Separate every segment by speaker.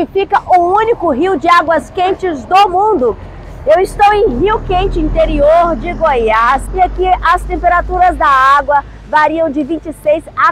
Speaker 1: onde fica o único rio de águas quentes do mundo. Eu estou em Rio Quente, interior de Goiás, e aqui as temperaturas da água variam de 26 a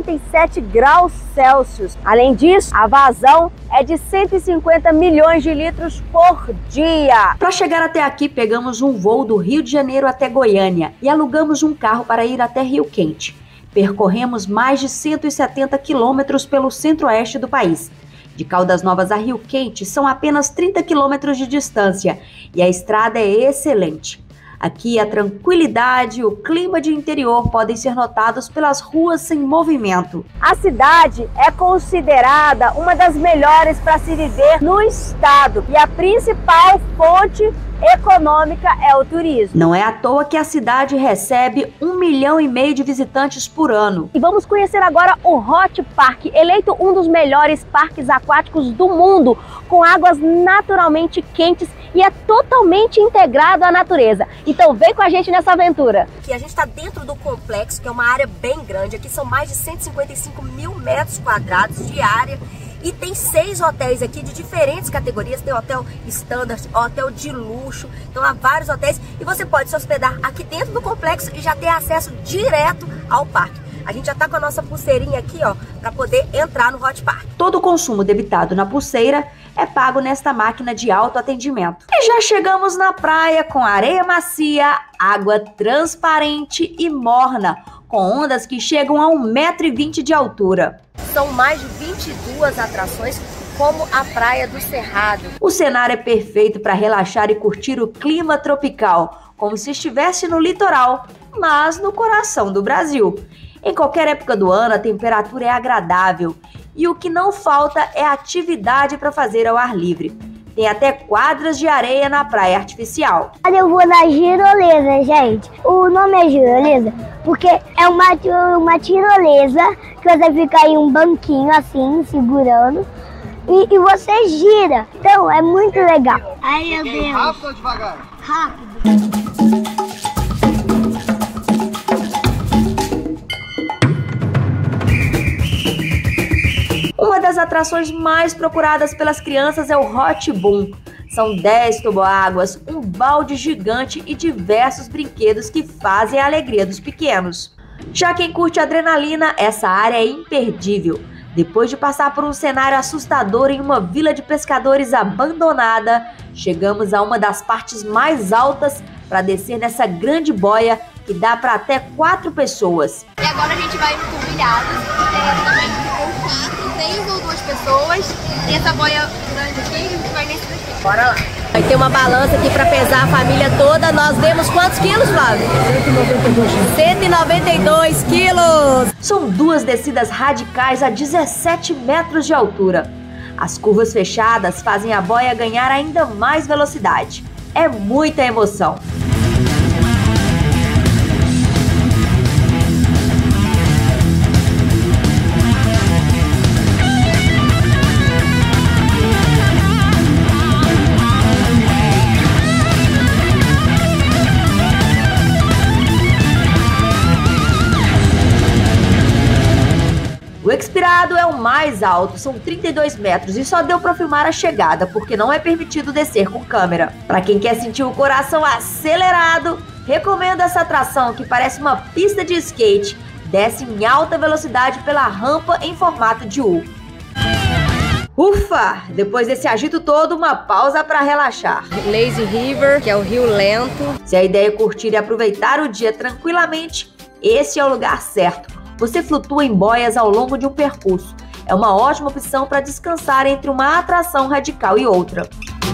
Speaker 1: 47 graus Celsius. Além disso, a vazão é de 150 milhões de litros por dia.
Speaker 2: Para chegar até aqui, pegamos um voo do Rio de Janeiro até Goiânia e alugamos um carro para ir até Rio Quente. Percorremos mais de 170 quilômetros pelo centro-oeste do país. De Caldas Novas a Rio Quente são apenas 30 quilômetros de distância e a estrada é excelente. Aqui a tranquilidade e o clima de interior podem ser notados pelas ruas sem movimento.
Speaker 1: A cidade é considerada uma das melhores para se viver no estado e a principal fonte econômica é o turismo.
Speaker 2: Não é à toa que a cidade recebe 1,5 milhão de visitantes por ano.
Speaker 1: E vamos conhecer agora o Hot Park, eleito um dos melhores parques aquáticos do mundo, com águas naturalmente quentes e é totalmente integrado à natureza. Então vem com a gente nessa aventura. Aqui a gente está dentro do complexo, que é uma área bem grande. Aqui são mais de 155 mil metros quadrados de área. E tem 6 hotéis aqui de diferentes categorias. Tem hotel standard, hotel de luxo. Então há vários hotéis. E você pode se hospedar aqui dentro do complexo e já ter acesso direto ao parque. A gente já tá com a nossa pulseirinha aqui, ó, para poder entrar no Hot Park.
Speaker 2: Todo o consumo debitado na pulseira é pago nesta máquina de autoatendimento. E já chegamos na praia com areia macia, água transparente e morna, com ondas que chegam a 1,20 m de altura.
Speaker 1: São mais de 22 atrações, como a Praia do Cerrado.
Speaker 2: O cenário é perfeito para relaxar e curtir o clima tropical, como se estivesse no litoral, mas no coração do Brasil. Em qualquer época do ano, a temperatura é agradável e o que não falta é atividade para fazer ao ar livre. Tem até quadras de areia na praia artificial.
Speaker 3: Eu vou na tirolesa, gente. O nome é tirolesa porque é uma tirolesa que você fica em um banquinho assim, segurando, e você gira. Então é muito legal. Ai, meu Deus.
Speaker 4: Rápido ou devagar?
Speaker 3: Rápido.
Speaker 2: Uma das atrações mais procuradas pelas crianças é o Hot Boom. São 10 toboáguas, um balde gigante e diversos brinquedos que fazem a alegria dos pequenos. Já quem curte adrenalina, essa área é imperdível. Depois de passar por um cenário assustador em uma vila de pescadores abandonada, chegamos a uma das partes mais altas para descer nessa grande boia que dá para até 4 pessoas.
Speaker 5: E agora a gente vai com milhares, também com 4, 3 ou 2 pessoas. E essa boia grande aqui, a gente vai nesse daqui.
Speaker 1: Bora lá. Vai ter uma balança aqui para pesar a família toda. Nós demos quantos quilos, Flávio? 192 quilos.
Speaker 2: São 2 descidas radicais a 17 metros de altura. As curvas fechadas fazem a boia ganhar ainda mais velocidade. É muita emoção. O expirado é o mais alto, são 32 metros e só deu para filmar a chegada, porque não é permitido descer com câmera. Para quem quer sentir o coração acelerado, recomendo essa atração que parece uma pista de skate. Desce em alta velocidade pela rampa em formato de U. Ufa! Depois desse agito todo, uma pausa para relaxar.
Speaker 1: Lazy River, que é o rio lento.
Speaker 2: Se a ideia é curtir e aproveitar o dia tranquilamente, esse é o lugar certo. Você flutua em boias ao longo de um percurso. É uma ótima opção para descansar entre uma atração radical e outra.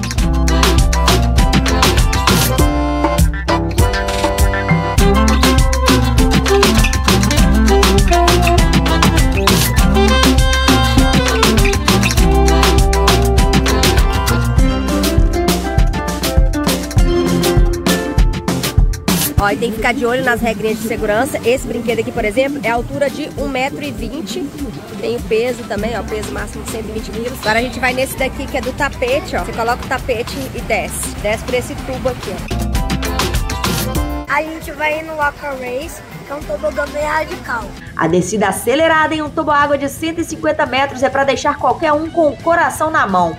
Speaker 1: Ó, e tem que ficar de olho nas regrinhas de segurança. Esse brinquedo aqui, por exemplo, é a altura de 1,20 m. Tem o peso também, ó, peso máximo de 120 quilos. Agora a gente vai nesse daqui que é do tapete, ó. Você coloca o tapete e desce. Desce por esse tubo aqui, ó.
Speaker 3: a gente vai no Aqua Race, que é um tobogã bem radical.
Speaker 2: A descida acelerada em um toboágua de 150 metros é para deixar qualquer um com o coração na mão.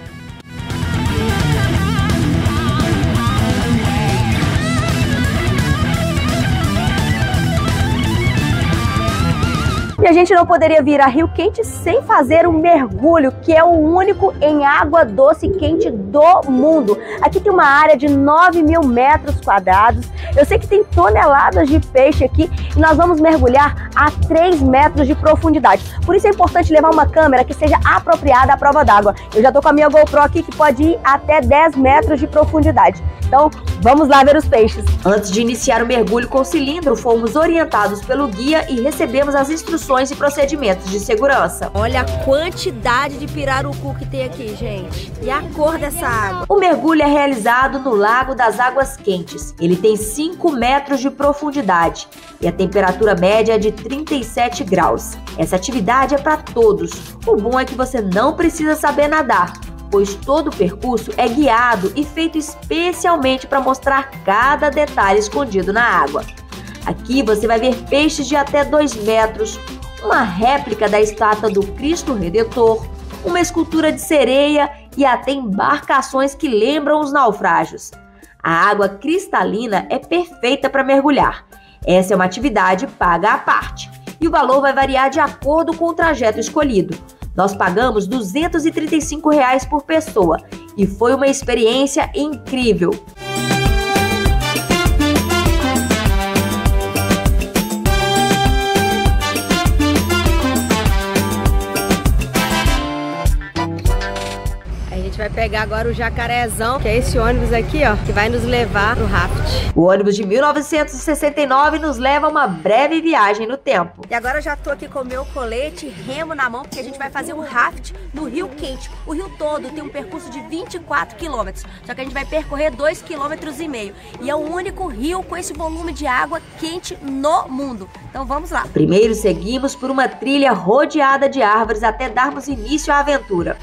Speaker 1: E a gente não poderia vir a Rio Quente sem fazer um mergulho, que é o único em água doce quente do mundo. Aqui tem uma área de 9.000 metros quadrados. Eu sei que tem toneladas de peixe aqui e nós vamos mergulhar a 3 metros de profundidade. Por isso é importante levar uma câmera que seja apropriada à prova d'água. Eu já tô com a minha GoPro aqui que pode ir até 10 metros de profundidade. Então, vamos lá ver os peixes.
Speaker 2: Antes de iniciar o mergulho com o cilindro, fomos orientados pelo guia e recebemos as instruções e procedimentos de segurança.
Speaker 1: Olha a quantidade de pirarucu que tem aqui, gente. E a cor dessa água.
Speaker 2: O mergulho é realizado no Lago das Águas Quentes. Ele tem 5 metros de profundidade e a temperatura média é de 37 graus. Essa atividade é para todos. O bom é que você não precisa saber nadar, pois todo o percurso é guiado e feito especialmente para mostrar cada detalhe escondido na água. Aqui você vai ver peixes de até 2 metros, uma réplica da estátua do Cristo Redentor, uma escultura de sereia e até embarcações que lembram os naufrágios. A água cristalina é perfeita para mergulhar. Essa é uma atividade paga à parte e o valor vai variar de acordo com o trajeto escolhido. Nós pagamos R$ 235 por pessoa e foi uma experiência incrível.
Speaker 1: A gente vai pegar agora o Jacarezão, que é esse ônibus aqui, ó, que vai nos levar pro raft.
Speaker 2: O ônibus de 1969 nos leva a uma breve viagem no tempo.
Speaker 1: E agora eu já tô aqui com o meu colete, remo na mão, porque a gente vai fazer um raft no Rio Quente. O rio todo tem um percurso de 24 quilômetros, só que a gente vai percorrer 2,5 quilômetros. E é o único rio com esse volume de água quente no mundo. Então vamos lá.
Speaker 2: Primeiro seguimos por uma trilha rodeada de árvores até darmos início à aventura.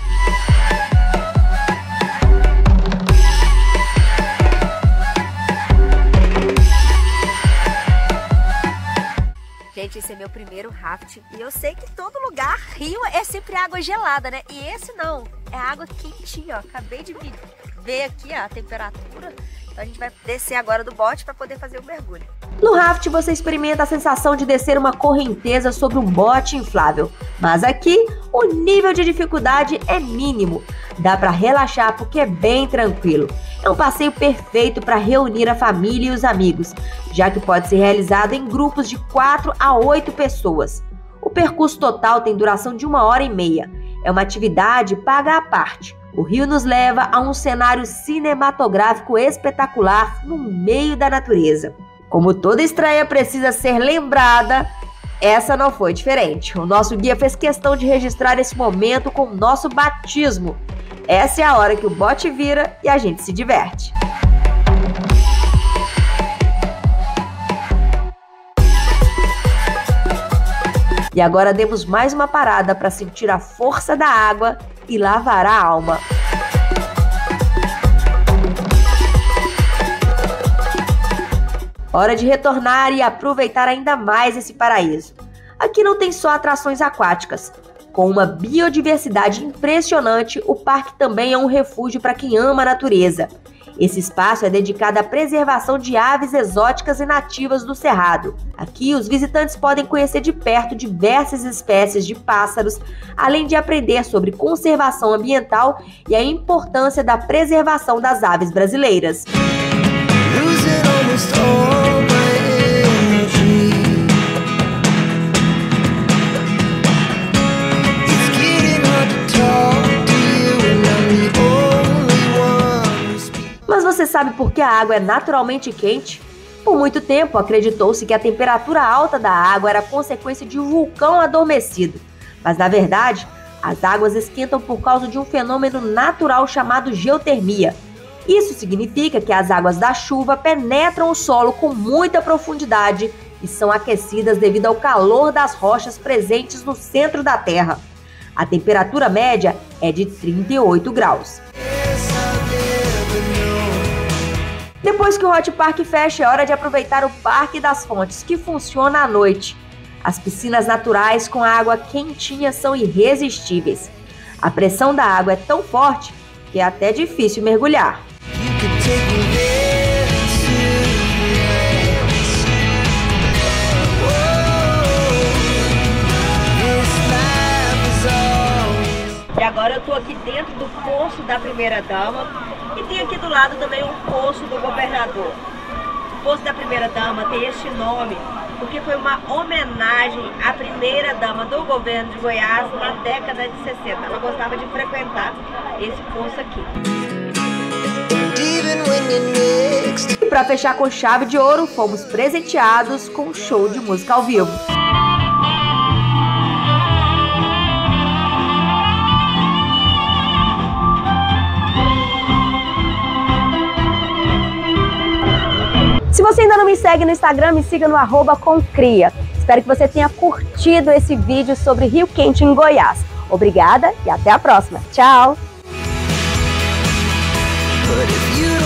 Speaker 1: Gente, esse é meu primeiro raft e eu sei que todo lugar, rio, é sempre água gelada, né? E esse não, é água quentinha, ó. Acabei de ver aqui, ó, a temperatura. Então a gente vai descer agora do bote para poder fazer o mergulho.
Speaker 2: No raft você experimenta a sensação de descer uma correnteza sobre um bote inflável. Mas aqui o nível de dificuldade é mínimo. Dá para relaxar porque é bem tranquilo. É um passeio perfeito para reunir a família e os amigos, já que pode ser realizado em grupos de 4 a 8 pessoas. O percurso total tem duração de 1h30. É uma atividade paga à parte. O rio nos leva a um cenário cinematográfico espetacular no meio da natureza. Como toda estreia precisa ser lembrada, essa não foi diferente. O nosso guia fez questão de registrar esse momento com o nosso batismo. Essa é a hora que o bote vira e a gente se diverte. E agora demos mais uma parada para sentir a força da água e lavar a alma. Hora de retornar e aproveitar ainda mais esse paraíso. Aqui não tem só atrações aquáticas. Com uma biodiversidade impressionante, o parque também é um refúgio para quem ama a natureza. Esse espaço é dedicado à preservação de aves exóticas e nativas do Cerrado. Aqui, os visitantes podem conhecer de perto diversas espécies de pássaros, além de aprender sobre conservação ambiental e a importância da preservação das aves brasileiras. Mas você sabe por que a água é naturalmente quente? Por muito tempo, acreditou-se que a temperatura alta da água era consequência de um vulcão adormecido. Mas, na verdade, as águas esquentam por causa de um fenômeno natural chamado geotermia. Isso significa que as águas da chuva penetram o solo com muita profundidade e são aquecidas devido ao calor das rochas presentes no centro da Terra. A temperatura média é de 38 graus. Depois que o Hot Park fecha, é hora de aproveitar o Parque das Fontes, que funciona à noite. As piscinas naturais com água quentinha são irresistíveis. A pressão da água é tão forte que é até difícil mergulhar.
Speaker 1: E agora eu tô aqui dentro do poço da primeira-dama e tem aqui do lado também o poço do governador. O poço da primeira-dama tem este nome porque foi uma homenagem à primeira-dama do governo de Goiás na década de 60. Ela gostava de frequentar esse poço aqui.
Speaker 2: E para fechar com chave de ouro, fomos presenteados com um show de música ao vivo.
Speaker 1: Se você ainda não me segue no Instagram, me siga no @comcria. Espero que você tenha curtido esse vídeo sobre Rio Quente em Goiás. Obrigada e até a próxima. Tchau!